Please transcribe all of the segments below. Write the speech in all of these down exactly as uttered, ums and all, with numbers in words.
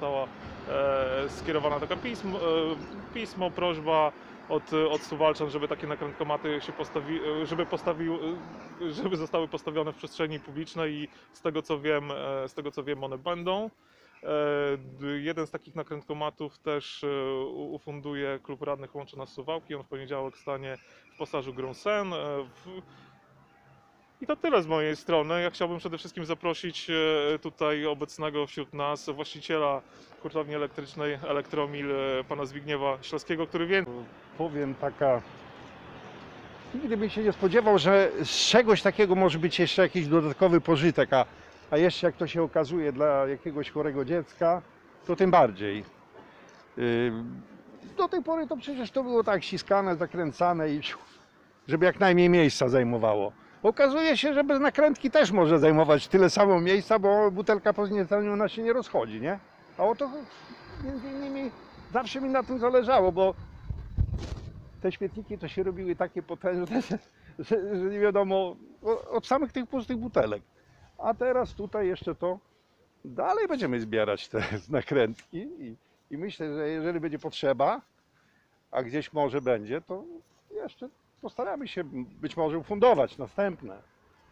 została e, skierowana taka pismo, e, pismo, prośba od, od Suwalczan, żeby takie nakrętkomaty się postawi, żeby, postawił, żeby zostały postawione w przestrzeni publicznej i z tego co wiem, e, z tego co wiem one będą. E, jeden z takich nakrętkomatów też e, ufunduje Klub Radnych Łączna Suwałki. On w poniedziałek stanie w pasażu Grąsen. E, w, I to tyle z mojej strony. Ja chciałbym przede wszystkim zaprosić e, tutaj obecnego wśród nas właściciela hurtowni elektrycznej Elektromil, e, pana Zbigniewa Śleskiego, który wie... Powiem taka, nigdy bym się nie spodziewał, że z czegoś takiego może być jeszcze jakiś dodatkowy pożytek, a, a jeszcze jak to się okazuje dla jakiegoś chorego dziecka, to tym bardziej. Yy, do tej pory to przecież to było tak ściskane, zakręcane i żeby jak najmniej miejsca zajmowało. Okazuje się, że bez nakrętki też może zajmować tyle samo miejsca, bo butelka po znieceniu ona się nie rozchodzi, nie? A oto między innymi zawsze mi na tym zależało, bo te śmietniki to się robiły takie potężne, że, że, że nie wiadomo, od samych tych pustych butelek. A teraz tutaj jeszcze to, dalej będziemy zbierać te nakrętki i, i myślę, że jeżeli będzie potrzeba, a gdzieś może będzie, to jeszcze postaramy się być może ufundować następne.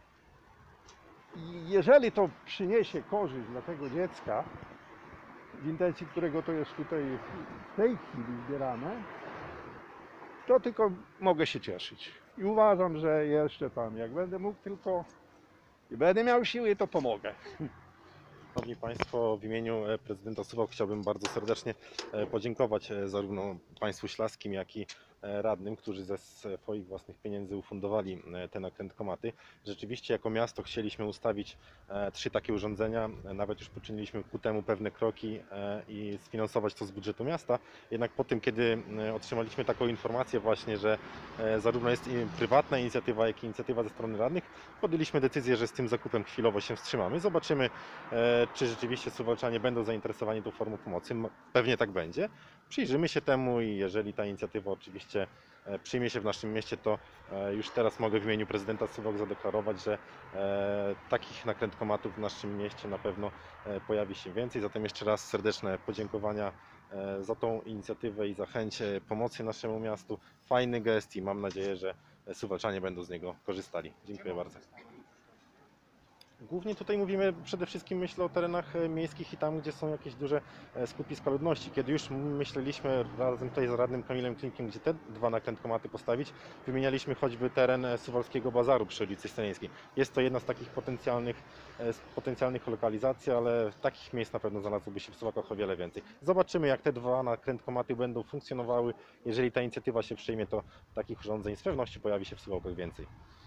I jeżeli to przyniesie korzyść dla tego dziecka, w intencji którego to jest tutaj w tej chwili zbierane, to tylko mogę się cieszyć. I uważam, że jeszcze tam, jak będę mógł tylko i będę miał siły, to pomogę. Szanowni Państwo, w imieniu prezydenta Suwałk chciałbym bardzo serdecznie podziękować zarówno Państwu Ślaskim, jak i radnym, którzy ze swoich własnych pieniędzy ufundowali te nakrętkomaty. Rzeczywiście jako miasto chcieliśmy ustawić trzy takie urządzenia, nawet już poczyniliśmy ku temu pewne kroki i sfinansować to z budżetu miasta. Jednak po tym, kiedy otrzymaliśmy taką informację właśnie, że zarówno jest prywatna inicjatywa, jak i inicjatywa ze strony radnych, podjęliśmy decyzję, że z tym zakupem chwilowo się wstrzymamy. Zobaczymy, czy rzeczywiście Suwalczanie będą zainteresowani tą formą pomocy. Pewnie tak będzie. Przyjrzymy się temu i jeżeli ta inicjatywa oczywiście przyjmie się w naszym mieście, to już teraz mogę w imieniu prezydenta Suwałk zadeklarować, że takich nakrętkomatów w naszym mieście na pewno pojawi się więcej. Zatem jeszcze raz serdeczne podziękowania za tą inicjatywę i za chęć pomocy naszemu miastu. Fajny gest i mam nadzieję, że Suwalczanie będą z niego korzystali. Dziękuję bardzo. Głównie tutaj mówimy przede wszystkim, myślę, o terenach miejskich i tam, gdzie są jakieś duże skupiska ludności. Kiedy już myśleliśmy razem tutaj z radnym Kamilem Klimkiem, gdzie te dwa nakrętkomaty postawić, wymienialiśmy choćby teren Suwalskiego Bazaru przy ulicy Stenińskiej. Jest to jedna z takich potencjalnych, potencjalnych lokalizacji, ale takich miejsc na pewno znalazłoby się w Suwałkach o wiele więcej. Zobaczymy, jak te dwa nakrętkomaty będą funkcjonowały. Jeżeli ta inicjatywa się przyjmie, to takich urządzeń z pewnością pojawi się w Suwałkach więcej.